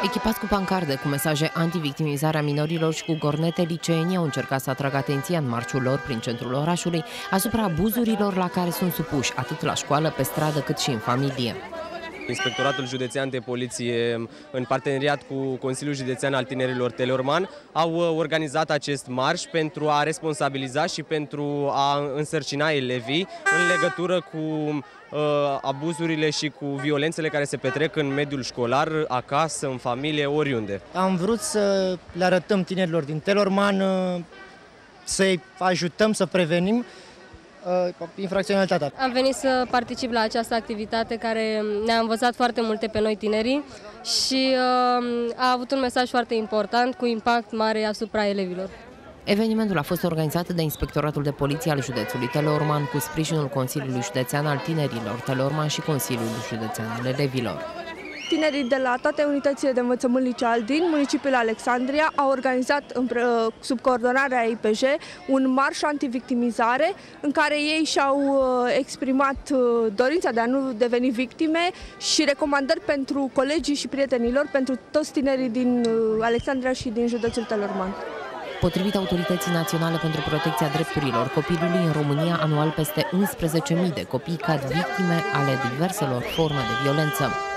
Echipați cu pancarde cu mesaje antivictimizarea minorilor și cu cornete, liceenii au încercat să atragă atenția în marșul lor prin centrul orașului asupra abuzurilor la care sunt supuși, atât la școală, pe stradă, cât și în familie. Inspectoratul Județean de Poliție, în parteneriat cu Consiliul Județean al Tinerilor Teleorman, au organizat acest marș pentru a responsabiliza și pentru a însărcina elevii în legătură cu abuzurile și cu violențele care se petrec în mediul școlar, acasă, în familie, oriunde. Am vrut să le arătăm tinerilor din Teleorman, să-i ajutăm să prevenim infracționalitatea. Am venit să particip la această activitate care ne-a învățat foarte multe pe noi tinerii și a avut un mesaj foarte important cu impact mare asupra elevilor. Evenimentul a fost organizat de Inspectoratul de Poliție al județului Teleorman cu sprijinul Consiliului Județean al Tinerilor Teleorman și Consiliul Județean al Elevilor. Tinerii de la toate unitățile de învățământ liceal din municipiul Alexandria au organizat, sub coordonarea IPJ, un marș antivictimizare în care ei și-au exprimat dorința de a nu deveni victime și recomandări pentru colegii și prietenilor, pentru toți tinerii din Alexandria și din județul Teleorman. Potrivit Autorității Naționale pentru Protecția Drepturilor Copilului, în România anual peste 11.000 de copii cad victime ale diverselor forme de violență.